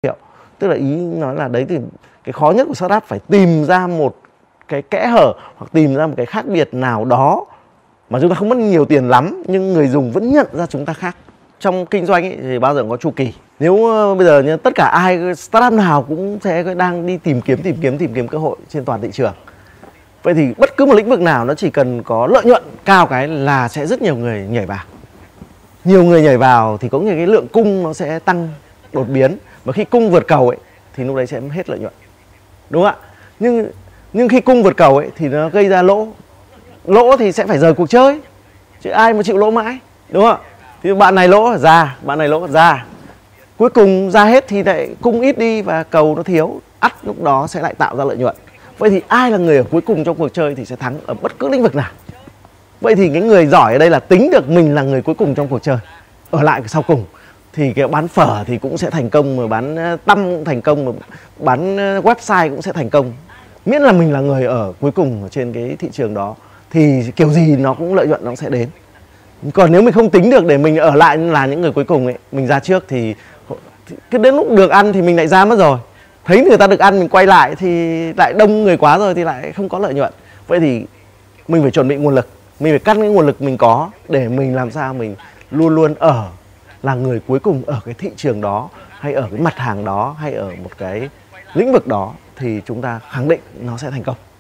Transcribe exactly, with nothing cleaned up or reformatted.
Tức là ý nói là đấy thì cái khó nhất của startup phải tìm ra một cái kẽ hở hoặc tìm ra một cái khác biệt nào đó mà chúng ta không mất nhiều tiền lắm nhưng người dùng vẫn nhận ra chúng ta khác. Trong kinh doanh ấy, thì bao giờ có chu kỳ. Nếu uh, bây giờ như tất cả ai startup nào cũng sẽ đang đi tìm kiếm tìm kiếm tìm kiếm cơ hội trên toàn thị trường. Vậy thì bất cứ một lĩnh vực nào nó chỉ cần có lợi nhuận cao cái là sẽ rất nhiều người nhảy vào. Nhiều người nhảy vào thì có nghĩa cái lượng cung nó sẽ tăng đột biến, và khi cung vượt cầu ấy thì lúc đấy sẽ hết lợi nhuận, đúng không ạ? Nhưng nhưng khi cung vượt cầu ấy thì nó gây ra lỗ, lỗ thì sẽ phải rời cuộc chơi, chứ ai mà chịu lỗ mãi, đúng không ạ? Thì bạn này lỗ ra, bạn này lỗ ra, cuối cùng ra hết thì lại cung ít đi và cầu nó thiếu, ắt lúc đó sẽ lại tạo ra lợi nhuận. Vậy thì ai là người ở cuối cùng trong cuộc chơi thì sẽ thắng ở bất cứ lĩnh vực nào. Vậy thì cái người giỏi ở đây là tính được mình là người cuối cùng trong cuộc chơi, ở lại sau cùng. Thì cái bán phở thì cũng sẽ thành công, mà bán tăm cũng thành công, mà bán website cũng sẽ thành công. Miễn là mình là người ở cuối cùng ở trên cái thị trường đó thì kiểu gì nó cũng lợi nhuận nó sẽ đến. Còn nếu mình không tính được để mình ở lại là những người cuối cùng ấy, mình ra trước thì cứ đến lúc được ăn thì mình lại ra mất rồi. Thấy người ta được ăn mình quay lại thì lại đông người quá rồi thì lại không có lợi nhuận. Vậy thì mình phải chuẩn bị nguồn lực, mình phải cắt cái nguồn lực mình có để mình làm sao mình luôn luôn ở là người cuối cùng ở cái thị trường đó, hay ở cái mặt hàng đó, hay ở một cái lĩnh vực đó, thì chúng ta khẳng định nó sẽ thành công.